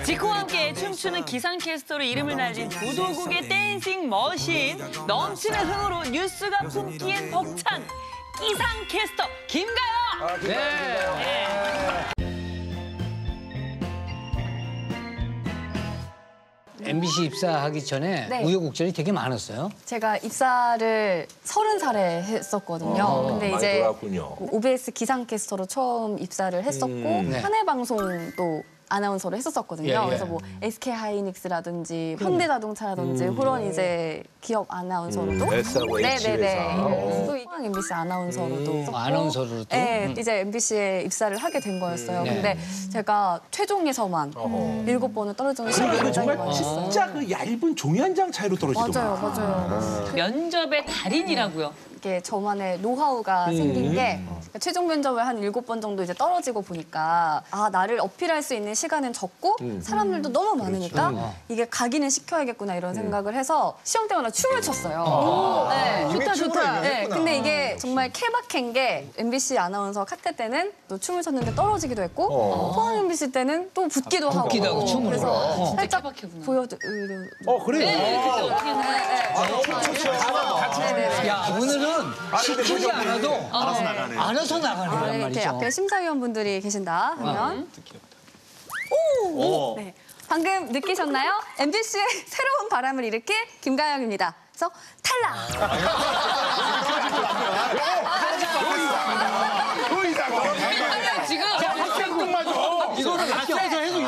지코와 함께 춤추는 기상캐스터로 이름을 날린 보도국의 댄싱 머신, 넘치는 흥으로 뉴스가 품기엔 벅찬 기상캐스터 김가영! MBC 입사하기 전에 네. 우여곡절이 되게 많았어요. 제가 입사를 30살에 했었거든요. 근데 많이 이제 돌아왔군요. OBS 기상캐스터로 처음 입사를 했었고 네. 한 해 방송도 아나운서를 했었었거든요. 예, 예. 그래서 뭐 SK 하이닉스라든지 현대자동차라든지 그런 이제 기업 아나운서로도 S하고 H에서. 네네네. 또 포항 MBC 아나운서로도 했었고, 아나운서로도? 네, 이제 MBC에 입사를 하게 된 거였어요. 네. 근데 제가 최종에서만 7번을 떨어지는 시간이 그러니까 굉장히 정말 많았어요. 진짜 그 얇은 종이 한 장 차이로 떨어지더만. 맞아요. 면접의 달인이라고요. 이게 저만의 노하우가 생긴 게 최종 면접을 한 7번 정도 이제 떨어지고 보니까 아 나를 어필할 수 있는 시간은 적고 사람들도 너무 많으니까 이게 각인을 시켜야겠구나 이런 생각을 해서 시험 때마다 춤을 췄어요. 네. 좋다. 네, 근데 이게 정말 케바케인 게 MBC 아나운서 카테 때는 또 춤을 췄는데 떨어지기도 했고 포항 MBC 때는 또 붙기도 하고 춤으로. 그래서 살짝 케바케구나. 보여드리려고 그래? 야, 오늘은 시키지 않아도 알아서 나가는 이렇게 말이죠. 앞에 심사위원분들이 계신다 하면 오! 네. 방금 느끼셨나요? MBC의 새로운 바람을 일으킬 김가영입니다. 그래서 탈락! 지금 이거를 앞에서 해도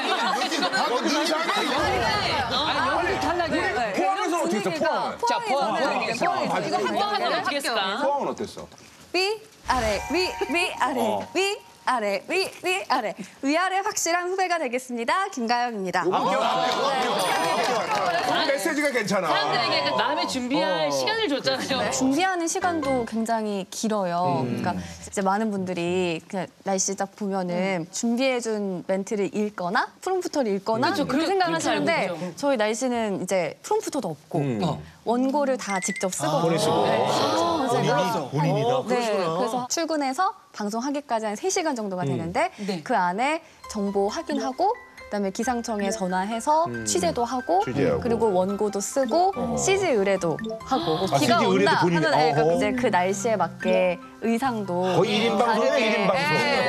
포항에서 어떻게 했어? 포항은? 자, 포항. 이거 한번 어떻게 했을까? 포항은 어땠어? 위, 아래, 위, 아래, 위, 아래, 위, 아래. 위아래 확실한 후배가 되겠습니다. 김가영입니다. 메시지가 괜찮아. 사람들에게 마음의 준비할 시간을 줬잖아요. 준비하는 시간도 굉장히 길어요. 그러니까 이제 많은 분들이 그냥 날씨 딱 보면은 준비해준 멘트를 읽거나 프롬프터를 읽거나 그렇게 생각을 하시는데 알고 저희 날씨는 이제 프롬프터도 없고 원고를 다 직접 쓰거든요. 본인이다. 네, 그래서 출근해서 방송하기까지 한 3시간 정도가 되는데 네. 그 안에 정보 확인하고 그다음에 기상청에 전화해서 취재도 하고 취재하고. 그리고 원고도 쓰고 CG 의뢰도 하고 뭐 비가 CG 의뢰도 온다 본인이- 하면 그러니까 이제 그 날씨에 맞게 의상도 거의 1인 방송이야, 다르게. 1인 방송.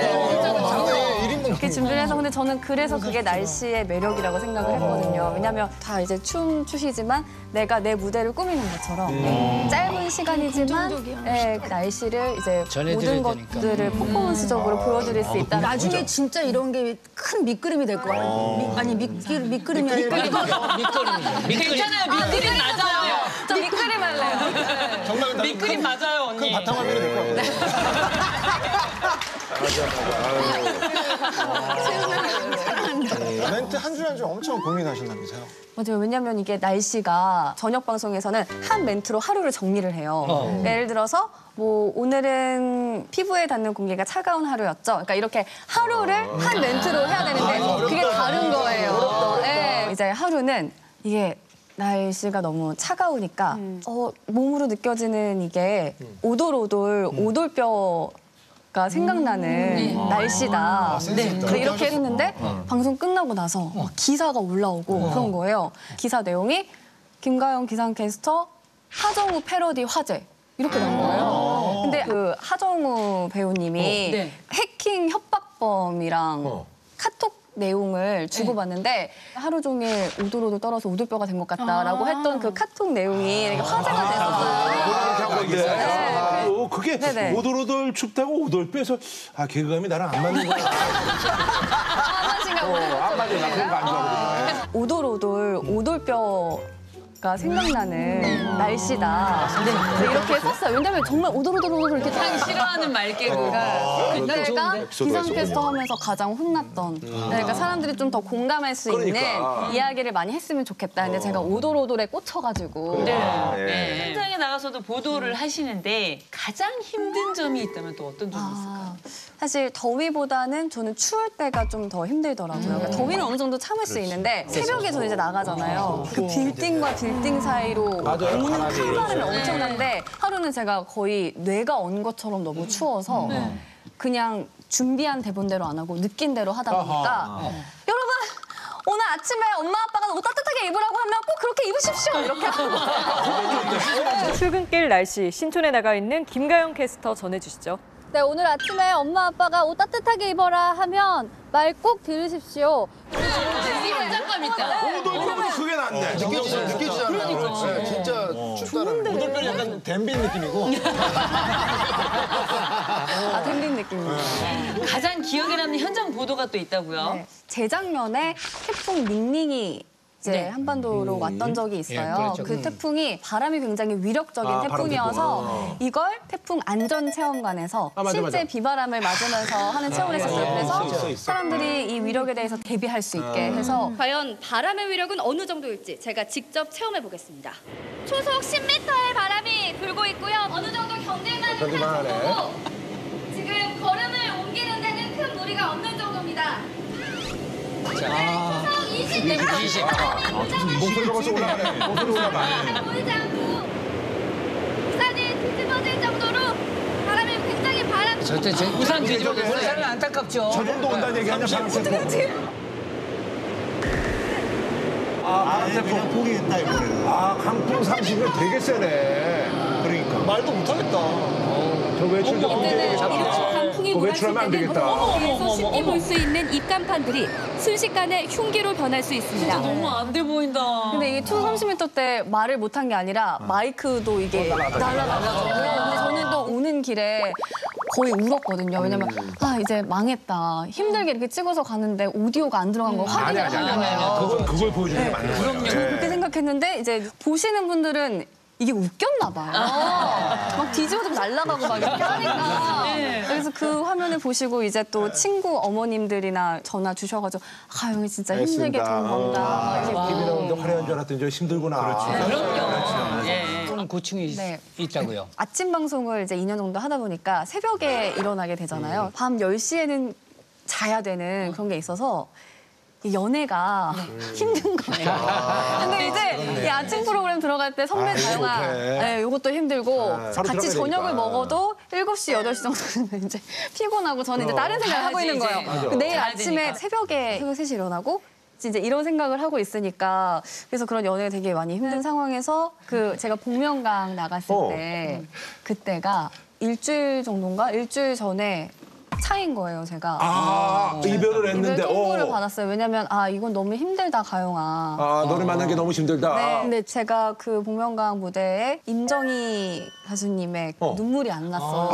이렇게 준비를 해서 근데 저는 그래서 그게 날씨의 매력이라고 생각을 했거든요. 왜냐하면 다 이제 춤 추시지만 내가 내 무대를 꾸미는 것처럼 짧은 시간이지만 그 날씨를 이제 전해드려야 모든 되니까. 것들을 퍼포먼스적으로 보여드릴 수 있다는 나중에 진짜 이런 게 큰 밑그림이 될 것 같아요. 아니 밑그림이 아니라 괜찮아요. 밑그림 맞아요. 저 밑그림 할래요. 밑그림 맞아요, 언니. 바탕화면이 될 것 같아요. 멘트 한 줄 한 줄 엄청 고민하신다면서요? 맞아요. 왜냐면 이게 날씨가 저녁 방송에서는 한 멘트로 하루를 정리를 해요. 예를 들어서 뭐 오늘은 피부에 닿는 공기가 차가운 하루였죠. 그러니까 이렇게 하루를 한 멘트로 해야 되는데 그게 다른 거예요. 네. 이제 하루는 이게 날씨가 너무 차가우니까 몸으로 느껴지는 이게 오돌오돌 오돌뼈가 생각나는 날씨다. 그래서 이렇게 했는데 방송 끝나고 나서 막 기사가 올라오고 그런 거예요. 기사 내용이 김가영 기상캐스터 하정우 패러디 화제. 이렇게 나온 거예요. 근데 그 하정우 배우님이 네. 해킹 협박범이랑 카톡 내용을 주고받는데 하루 종일 오돌오돌 떨어서 오돌뼈가 된 것 같다라고 했던 그 카톡 내용이 되게 화제가 됐었어요. 그게 네네. 오돌오돌 춥다고 오돌 빼서 개그감이 나랑 안 맞는 거야. 안 맞아. 나 그런 거 안 좋아하거든요. 오돌오돌 오돌뼈가 생각나는 날씨다. 네. 이렇게 썼어요. 왜냐면 정말 오돌오돌 이렇게 가장 싫어하는 말개그가 그때가 에피소드가 기상캐스터 있었군요. 하면서 가장 혼났던. 그러니까 사람들이 좀 더 공감할 수 그러니까. 있는 이야기를 많이 했으면 좋겠다. 근데 제가 오돌오돌에 꽂혀가지고. 네. 현장에 나가서도 보도를 하시는데 가장 힘든 점이 있다면 또 어떤 점이 있을까요? 사실 더위보다는 저는 추울 때가 좀 더 힘들더라고요. 그러니까 더위는 어느 정도 참을 수 있는데 새벽에 저는 이제 나가잖아요. 그 빌딩과 빌딩 사이로 오는 칼바람이 엄청난데 하루는 제가 거의 뇌가 언 것처럼 너무 추워서 그냥 준비한 대본대로 안 하고 느낀 대로 하다 보니까 여러분 아침에 엄마 아빠가 옷 따뜻하게 입으라고 하면 꼭 그렇게 입으십시오. 이렇게 하고. 출근길 날씨 신촌에 나가 있는 김가영 캐스터 전해주시죠. 네, 오늘 아침에 엄마 아빠가 옷 따뜻하게 입어라 하면 말 꼭 들으십시오. 현장감 있다. 오돌뼈보다 그게 낫네. 느껴지잖아요. 진짜 춥다는 거. 오돌뼈는 약간 댐빈 느낌이고. 아, 댐빈 느낌이에요. 가장 기억에 남는 현장 보도가 또 있다고요. 네. 재작년에 태풍 닝닝이 이제 네. 한반도로 왔던 적이 있어요. 그렇죠. 그 태풍이 바람이 굉장히 위력적인 아, 태풍이어서 이걸 태풍 안전체험관에서 맞아, 실제 맞아. 비바람을 맞으면서 하는 체험을 했었어요. 그래서 있어. 사람들이 이 위력에 대해서 대비할 수 있게 해서 과연 바람의 위력은 어느 정도일지 제가 직접 체험해 보겠습니다. 초속 10m의 바람이 불고 있고요. 어느 정도 견딜만한 정도고 지금 걸음을 옮기는 데는 큰 무리가 없는 정도입니다. 초속 20m 바람이 목소리가 벌써 올라가네. 목소리 올라가네. 보이지 않고 우산이 뒤집어질 정도로 바람이 굉장히 절대 우산 뒤집어졌어요. 우산은 안타깝죠. 저 정도 온다는 얘기 하냐, 바람 태풍. 바람 태풍. 포기했다 이번에는. 강풍 30면 되게 세네. 그러니까. 말도 못하겠다. 저 외출 좀 이때는 강풍이 그거 외출하면 안 되겠다. 그래서 쉽게 볼 수 있는 입간판들이 순식간에 흉기로 변할 수 있습니다. 너무 안 돼 보인다. 근데 이게 초속 30m 때 말을 못한 게 아니라 마이크도 이게 날아가서 근데 저는 또 오는 길에 거의 울었거든요. 왜냐면 아 이제 망했다. 힘들게 이렇게 찍어서 가는데 오디오가 안 들어간 걸 확인을 하잖아요. 그걸 보여주는 게 맞는 거예요. 저는 그렇게 생각했는데 이제 보시는 분들은 이게 웃겼나 봐요. 막 뒤집어지고 날아가고 막 이렇게 하니까. 그래서 그 화면을 보시고 이제 또 친구 어머님들이나 전화 주셔가지고 가영이 진짜 힘들게 돈 번다. 이렇게 TV 나오는데 화려한 줄 알았더니 저 힘들구나. 그럼요. 예. 또는 고충이 네. 있다고요. 아침 방송을 이제 2년 정도 하다 보니까 새벽에 일어나게 되잖아요. 밤 10시에는 자야 되는 그런 게 있어서 이 연애가 힘든 거예요. 근데 이제 이 아침 프로그램 들어갈 때 선배 다영아 네, 이것도 힘들고 바로 같이 들어가야 저녁을 되니까. 먹어도 7시, 8시 정도는 이제 피곤하고 저는 이제 다른 생각을 하고 자야지, 있는 이제. 거예요. 맞아. 내일 자야 아침에 되니까. 새벽 3시 일어나고 이제 이런 생각을 하고 있으니까 그래서 그런 연애가 되게 많이 힘든 상황에서 그 제가 복면강 나갔을 때 그때가 일주일 정도인가? 일주일 전에 차인 거예요, 제가. 이별을 했는데. 이별 통보를 받았어요. 왜냐면 아 이건 너무 힘들다, 가영아. 너를 만난 게 너무 힘들다. 네. 근데 제가 그 복면가왕 무대에 임정희 가수님의 눈물이 안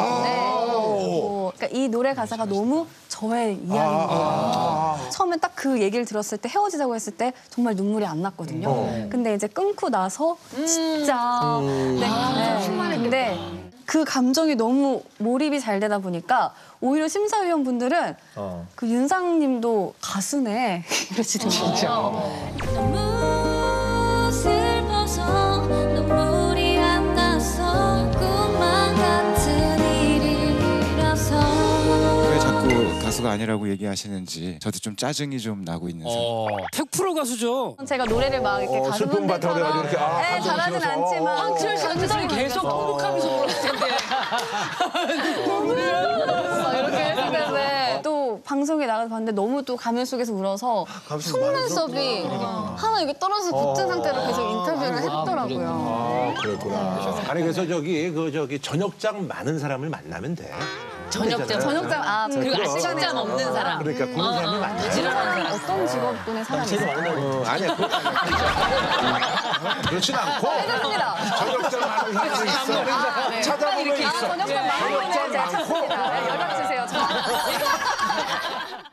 났었는데 그러니까 이 노래 가사가 너무 저의 이야기인 거예요. 처음에 딱 그 얘기를 들었을 때 헤어지자고 했을 때 정말 눈물이 안 났거든요. 근데 이제 끊고 나서 진짜 네, 감정 충만했는데 그 감정이 너무 몰입이 잘 되다 보니까 오히려 심사위원분들은 그 윤상님도 가수네 이러시더라고요. 너무 슬퍼서 눈물이 안 나서 꿈만 같은 일이라서 왜 자꾸 가수가 아니라고 얘기하시는지 저도 좀 짜증이 좀 나고 있는 상황. 팩프로 가수죠. 제가 노래를 막 이렇게 가수 슬픔 바탕으로 분들처럼 해가지고 이렇게, 네, 감정이 잘하진 실어서. 않지만 황철 씨 같은 계속 통곡하면서 불렀을 텐데. 이렇게 했을 텐데 또 방송에 나가서 봤는데 너무 또 가면 속에서 울어서 속눈썹이 하나 이게 떨어져서 붙은 상태로 계속 인터뷰를 했더라고요. 그랬구나. 아니 그래서 저기 저녁장 많은 사람을 만나면 돼. 저녁장. 저녁장 그리고 그 아침잠 없는 사람. 그러니까 그런 사람을 만나. 부지런한 사람. 어떤 직업군의 사람이 있어요? 아니야. 그렇진 않고. 해줬습니다. 저녁장 많은 사람이 있어. 찾아보면 있어. 저녁장 많은 분의